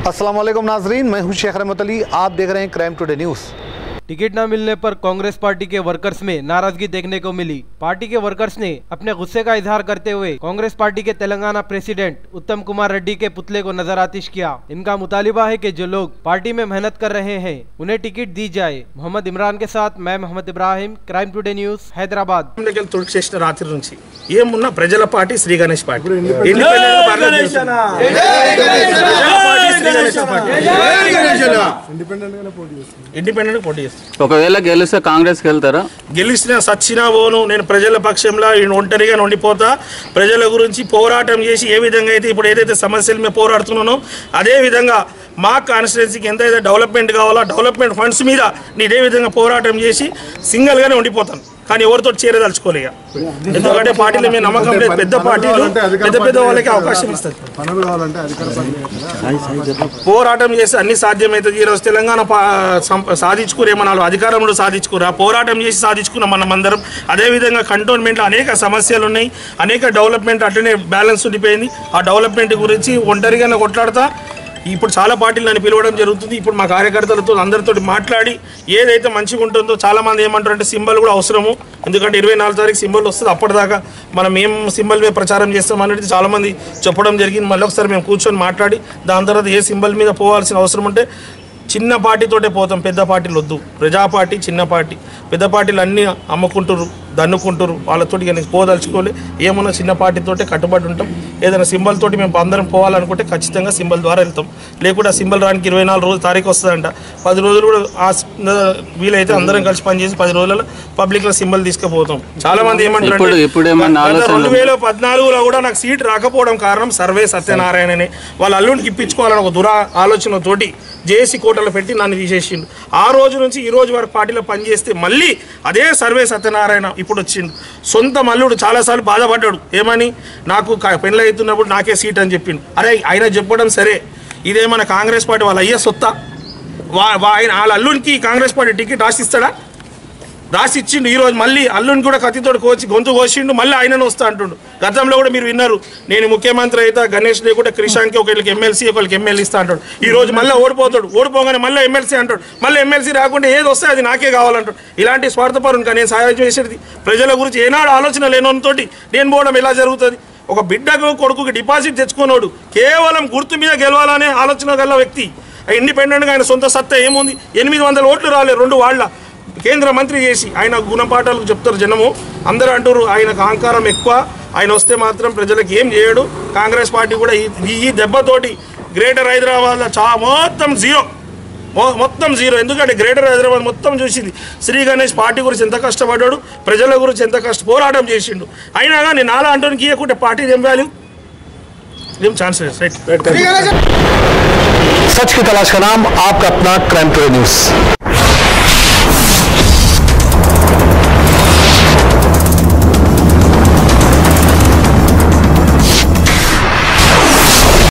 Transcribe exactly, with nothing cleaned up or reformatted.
अस्सलाम वालेकुम नाजरीन, मैं हूं शेख रहमत अली। आप देख रहे हैं क्राइम टुडे न्यूज़। टिकट न मिलने पर कांग्रेस पार्टी के वर्कर्स में नाराजगी देखने को मिली। पार्टी के वर्कर्स ने अपने गुस्से का इजहार करते हुए कांग्रेस पार्टी के तेलंगाना प्रेसिडेंट उत्तम कुमार रेड्डी के पुतले को नजरआतिश किया। इनका मुतालिबा है कि जो लोग पार्टी में मेहनत कर रहे हैं उन्हें टिकट दी जाए। मोहम्मद इमरान के साथ मैं Mohammed Ibrahim, crime today news, Hyderabad. రాత్రి నుంచి ఏమున్నా ప్రజల party Shri Ganesh party independent పోటీ చేస్తారు. ఒకవేళ గెలిస్తే కాంగ్రెస్ కి వెళ్తారా? గెలిచినా సచ్చినా పోను, నేను ప్రజల పక్షంలో ఒంటరిగా ఉండిపోతా. ప్రజల గురించి పోరాటం చేసి ఏ విధంగా అయితే ఇప్పుడు ఏదైతే సమస్యల మీద పోరాడుతున్నానో అదే విధంగా మా కాన్స్టిట్యున్సీకి ఎంతైతే డెవలప్మెంట్ కావాలో డెవలప్మెంట్ ఫండ్స్ మీద నేను ఇదే విధంగా పోరాటం చేసి సింగిల్గానే ఉండిపోతాను. కానీ ఎవరితో చేరదలుచుకోలేక, ఎందుకంటే పార్టీల మీద నమ్మకం లేదు. పెద్ద పార్టీలు పెద్ద పెద్ద వాళ్ళకి అవకాశం ఇస్తారు. పోరాటం చేసి అన్ని సాధ్యమవుతుంది. ఈరోజు తెలంగాణ సాధించుకునేమన్నా అధికారంలో సాధించుకురా, పోరాటం చేసి సాధించుకున్నాం మనం అందరం. అదేవిధంగా కంటోన్మెంట్లో అనేక సమస్యలు ఉన్నాయి, అనేక డెవలప్మెంట్ అట్లనే బ్యాలెన్స్ ఉండిపోయింది. ఆ డెవలప్మెంట్ గురించి ఒంటరిగానే కొట్లాడతా. ఇప్పుడు చాలా పార్టీలు నన్ను పిలవడం జరుగుతుంది. ఇప్పుడు మా కార్యకర్తలతో అందరితో మాట్లాడి ఏదైతే మంచిగా ఉంటుందో, చాలామంది ఏమంటారంటే సింబల్ కూడా అవసరము, ఎందుకంటే ఇరవై నాలుగు తారీఖు సింబల్ వస్తుంది, అప్పటిదాకా మనం ఏం సింబల్ మీద ప్రచారం చేస్తాం అనేది చాలామంది చెప్పడం జరిగింది. మళ్ళీ ఒకసారి మేము కూర్చొని మాట్లాడి దాని తర్వాత ఏ సింబల్ మీద పోవాల్సిన అవసరం ఉంటే చిన్న పార్టీతోటే పోతాం. పెద్ద పార్టీలు వద్దు. ప్రజా పార్టీ, చిన్న పార్టీ, పెద్ద పార్టీలు అన్నీ అమ్ముకుంటారు, దన్నుకుంటారు. వాళ్ళతోటి కానీ పోదలుచుకోలే. ఏమన్నా చిన్న పార్టీతోటే కట్టుబడి ఉంటాం. ఏదైనా సింబల్ తోటి మేము అందరం పోవాలనుకుంటే ఖచ్చితంగా సింబల్ ద్వారా వెళ్తాం. లేకుంటే ఆ సింబల్ రానికి ఇరవై నాలుగు రోజులు తారీఖు వస్తుందంట. పది రోజులు కూడా ఆ వీలైతే అందరం కలిసి పనిచేసి పది రోజులలో పబ్లిక్లో సింబల్ తీసుకుపోతాం. చాలా మంది ఏమంటారు, రెండు వేల పద్నాలుగులో కూడా నాకు సీట్ రాకపోవడం కారణం సర్వే సత్యనారాయణనే. వాళ్ళ అల్లుడికి ఇప్పించుకోవాలని ఒక దురా ఆలోచనతోటి జేసీ కోటలో పెట్టి నన్ను తీసేసిండు. ఆ రోజు నుంచి ఈ రోజు వరకు పార్టీలో పనిచేస్తే మళ్ళీ అదే సర్వే సత్యనారాయణ ఇప్పుడు వచ్చిండు. సొంత మల్లుడు చాలాసార్లు బాధపడ్డాడు. ఏమని, నాకు పెళ్ళి అవుతున్నప్పుడు నాకే సీట్ అని చెప్పిండు. అరే ఆయన చెప్పడం సరే, ఇదేమన్నా కాంగ్రెస్ పార్టీ వాళ్ళ అయ్యే సొత్తా? వా ఆయన వాళ్ళ అల్లునికి కాంగ్రెస్ పార్టీ టికెట్ రాసిస్తాడా? రాసి ఇచ్చిండు. ఈరోజు మళ్ళీ అల్లుని కూడా కత్తితోటి కోసి గొంతు కోసిండు. మళ్ళీ ఆయనను వస్తా అంటుండు. గతంలో కూడా మీరు విన్నారు, నేను ముఖ్యమంత్రి అయితే గణేష్ లేకుండా క్రిషాంకి ఒకరికి ఎమ్మెల్సీ ఒకరికి ఎమ్మెల్యే ఇస్తా అంటాడు. ఈ రోజు మళ్ళీ ఓడిపోతాడు. ఓడిపోగానే మళ్ళీ ఎమ్మెల్సీ అంటాడు. మళ్ళీ ఎమ్మెల్సీ రాకుండా ఏది వస్తే అది నాకే కావాలంటాడు. ఇలాంటి స్వార్థపరుని కానీ నేను సహాయం చేసేది ప్రజల గురించి ఏనాడు ఆలోచన లేనోనితోటి నేను పోవడం ఎలా జరుగుతుంది? ఒక బిడ్డకు కొడుకుకి డిపాజిట్ తెచ్చుకున్నాడు కేవలం గుర్తు మీద గెలవాలనే ఆలోచన గల వ్యక్తి. ఇండిపెండెంట్గా ఆయన సొంత సత్తా ఏముంది? ఎనిమిది వందల ఓట్లు రాలే రెండు వాళ్ళ కేంద్ర మంత్రి చేసి. ఆయన గుణపాఠాలకు చెప్తారు జనము. అందరూ అంటారు ఆయనకు అహంకారం ఎక్కువ, ఆయన వస్తే మాత్రం ప్రజలకు ఏం చేయడు. కాంగ్రెస్ పార్టీ కూడా ఈ దెబ్బతోటి గ్రేటర్ హైదరాబాద్లో చా మొత్తం జీరో, మొత్తం జీరో. ఎందుకంటే గ్రేటర్ హైదరాబాద్ మొత్తం చూసింది శ్రీ గణేష్ పార్టీ గురించి ఎంత కష్టపడ్డాడు, ప్రజల గురించి ఎంత కష్ట పోరాటం చేసిండు. అయినా కానీ నాలా అంటానికి ఇవ్వకుంటే పార్టీ ఏం వాల్యూ, ఏం ఛాన్స్ లేదు. सच की तलाश का नाम आपका अपना क्राइम टुडे न्यूज़।